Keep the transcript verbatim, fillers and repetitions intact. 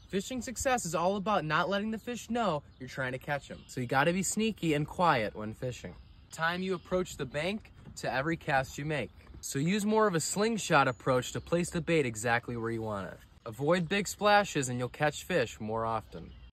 Fishing success is all about not letting the fish know you're trying to catch them. So you gotta be sneaky and quiet when fishing. Time you approach the bank to every cast you make. So use more of a slingshot approach to place the bait exactly where you want it. Avoid big splashes and you'll catch fish more often.